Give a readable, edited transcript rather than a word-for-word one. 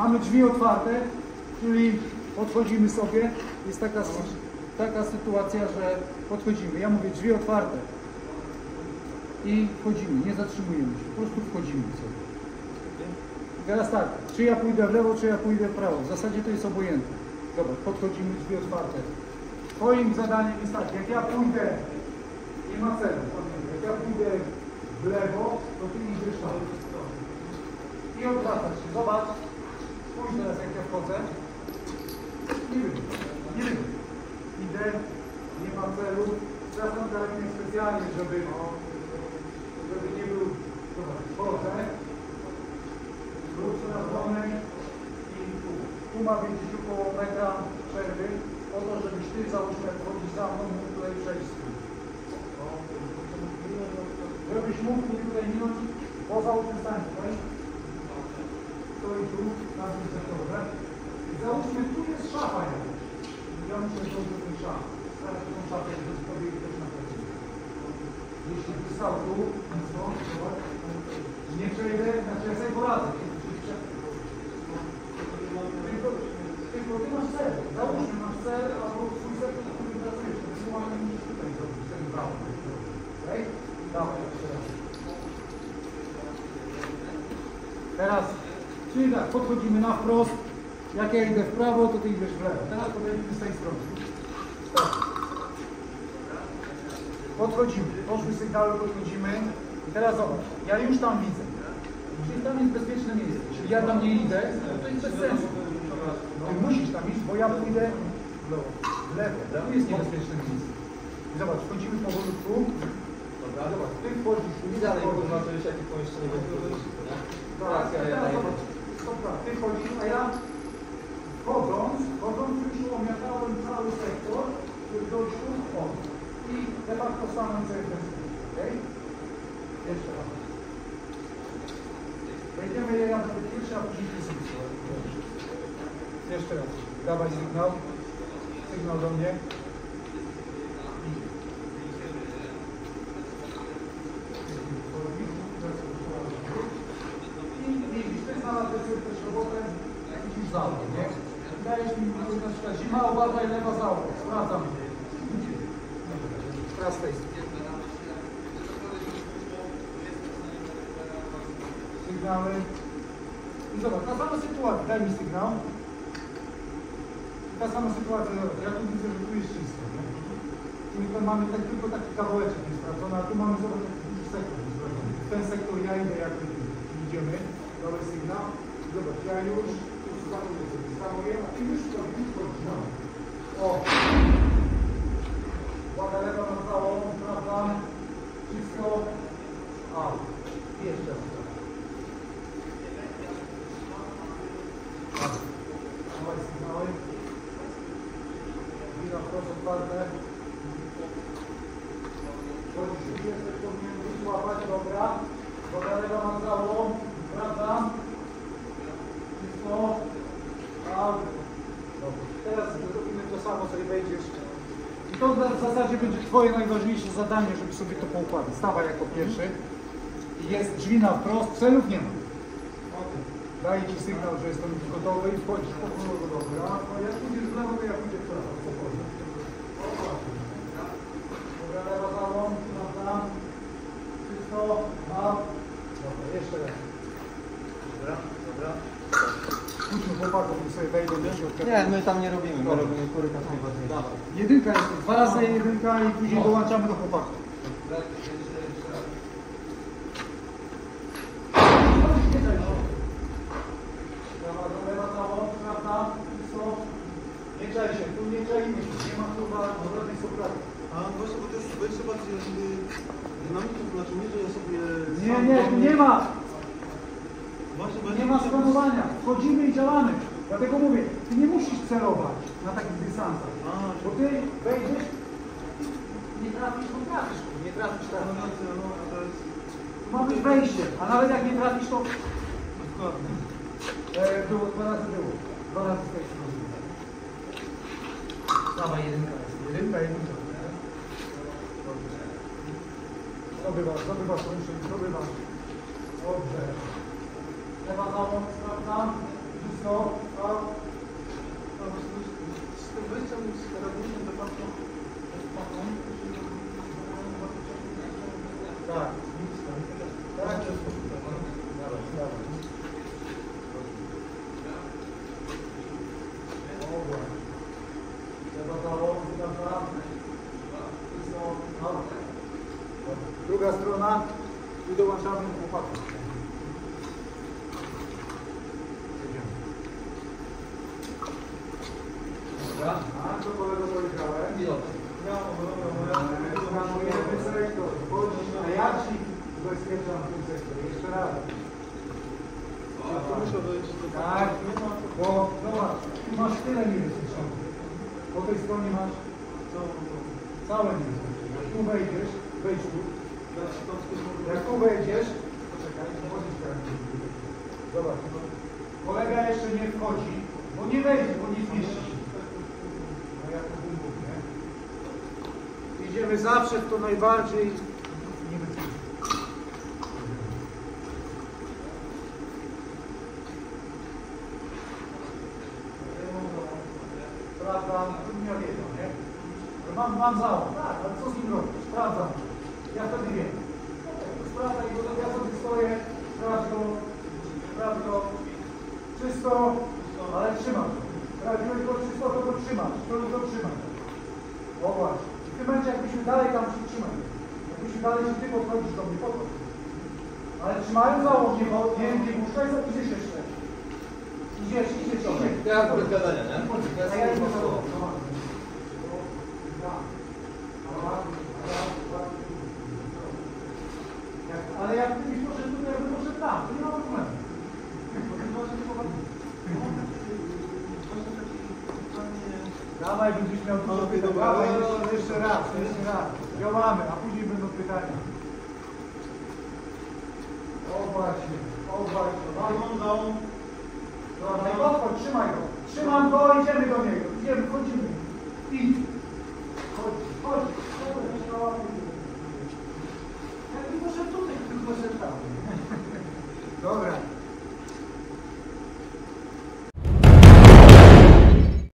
Mamy drzwi otwarte, czyli podchodzimy sobie. Jest taka sytuacja, że podchodzimy. Ja mówię drzwi otwarte. I wchodzimy, nie zatrzymujemy się, po prostu wchodzimy sobie. I teraz tak, czy ja pójdę w lewo, czy ja pójdę w prawo. W zasadzie to jest obojętne. Zobacz, podchodzimy, drzwi otwarte. Twoim zadaniem jest tak, jak ja pójdę, nie ma celu, jak ja pójdę w lewo, to ty idziesz tam. I odwracasz się. Zobacz, spójrz teraz jak ja wchodzę. Nie wiem. Idę, nie ma celu. Teraz mam karabinę specjalnie, żeby nie był. Zobacz, wchodzę. Wrócę na dzwonek i tu ma być gdzieś około metra przerwy, po to, żebyś ty załóżmy, jak wchodzisz za mną, mógł tutaj przejść. Żebyś mógł mi tutaj minąć poza uczestami, tak? Stoi tu, na tym sektorze. I załóżmy, tu jest szafa jakaś. Ja muszę zrobić ten szaf. Starać tą szafę, żeby sobie ktoś na pewno. Jeśli by stał tu, nie przejdę, znaczy ja sobie poradzę. Tylko ty masz cel. Załóżmy, masz cel, albo swój cel, który pracujesz. To jest słowa, nie musisz tutaj zrobić, ten prawo. Okej? Dawaj, jeszcze raz. Teraz, czyli tak, podchodzimy na wprost. Jak ja idę w prawo, to ty idziesz w lewo. Teraz podejdźmy z tej strony. Tak. Podchodzimy. Poszły sygnały, podchodzimy. I teraz zobacz, ja już tam widzę. Czyli tam jest bezpieczne miejsce. Czyli ja tam nie idę, to jest bez sensu. Ty musisz tam iść, bo ja pójdę w lewo. Tu jest niebezpieczne miejsce. I zobacz, wchodzimy powolutku. Dobra, zobacz, ty wchodzisz, tu nie dalej zobaczysz, jakie pomieszczenie będzie. Tak, ty wchodzisz, a ja wchodząc już omiatałem cały sektor, który dojść tu wchodzę. I de facto stanę sobie w ten sposób. Okay? Jeszcze raz. Wejdziemy ja na pierwszy, a później ty sobie. Jeszcze raz. Dawaj sygnał. Sygnał do mnie. I widzisz, ty znalazłeś sobie też robotę, jakiś załóg, nie? Dajesz mi na przykład zima, uważaj, lewa załóg. Sprawdzam. Teraz tej sygnały. I zobacz, ta sama sytuacja, daj mi sygnał. Ta sama sytuacja, ja tu widzę, że tu jest czysto. Czyli to mamy tylko taki kawałeczek niesprawdzony, a tu mamy, zobacz, taki duży sektor niesprawdzony. W ten sektor ja idę, jak idziemy, dawaj sygnał. Zobacz, ja już tu stanuję, a ty już wchodzisz. O! Uwaga, lewa na całą, sprawdzam. Wszystko. A, jeszcze raz. Dawaj sygnały. Wina wprost otwarte. Chodzisz tu jeszcze, powinien wysłapać, dobra. Uwaga, lewa na całą, sprawdzam. Wszystko. A, dobra. Teraz zrobimy to samo, sobie wejdziesz. I to w zasadzie będzie twoje najważniejsze zadanie, żeby sobie to poukładać. Stawaj jako pierwszy. Jest drzwi na wprost, celów nie ma. Daję ci sygnał, że jestem już gotowy i wchodzisz po prostu gotowy. A jak pójdziesz w lewo, to ja pójdę w prawo. Spokojnie. Dobra, lewa załą, prawda? Wszystko, a. Dobra, jeszcze raz. Dobra. Puśćmy chłopaków, niech sobie wejdą do środka. Nie, my tam nie robimy, my robimy korytarz najważniejszy. Jedynka jest, 2 razy jedynka i później dołączamy do chłopaków. Lewa całą, prawda? Nie czaj się, tu nie czajmy się, nie ma chyba żadnej soprawy. A właśnie, bo to jest wejście bardziej dynamiczne, to znaczy nie, że ja sobie... Nie ma! Właśnie, Nie ma skanowania, wchodzimy i działamy. Dlatego mówię, ty nie musisz celować na takich dystansach. Bo ty wejdziesz, nie trafisz, nie trafisz tak. Tu ma być wejście, a nawet jak nie trafisz, to... Dokładnie. Było, 2 razy było. 2 razy z tej strony. Dawaj, jedynka jest. Jedynka. Zdobywasz, zdobywasz. Dobrze. Lewa załąk, sprawdzam. Czysto. A z tym wejściem z karabinem de facto tak, nic tam. Tak, czysto. Dawaj, dawaj. Dobra. Zabawało, naprawdę. Druga strona i dołączamy chłopaków. Dobra, a co kolego powiedziałem? Skanujemy sektor, a ja ci ubezpieczam ten sektor. Jeszcze raz. to muszę wejść do Tak, bo zobacz, tu masz tyle niebezpieczeństwa. Po tej stronie masz całe niebezpieczeństwo. Jak tu wejdziesz, wejdź tu. Jak tu wejdziesz, poczekaj, możesz teraz. Zobacz, kolega jeszcze nie wchodzi, bo nie wejdzie, bo nie zmieści się. No ja to mówię, nie? Idziemy zawsze w to najbardziej niebezpieczne. Sprawdzam, ja wiem, nie? Mam załóg, tak, ale co z nim robić? Sprawdzam. Ja wtedy wiem. Sprawdzaj go, ja sobie stoję, sprawdź go. Czysto, ale trzymam. Sprawdziłeś go czysto, to go trzymasz. To trzymaj. O właśnie. W tym momencie jakbyśmy dalej tam się trzymali. Jakbyśmy dalej się ty podchodzisz do mnie, podchodź. Ale trzymając załóg, nie puszczaj, idziesz jeszcze. Idziesz. Ja bez gadania, nie? A ja idę za tobą. Ale jak ty byś poszedł tutaj, ja bym poszedł tam, to nie ma problemu. Dawaj, będziesz miał dużo pytań. Dawaj, jeszcze raz. Działamy, a później będą pytania. O właśnie. Dawaj, podchodź, trzymaj go. Trzymam go, idziemy do niego. Wchodzimy. Idź.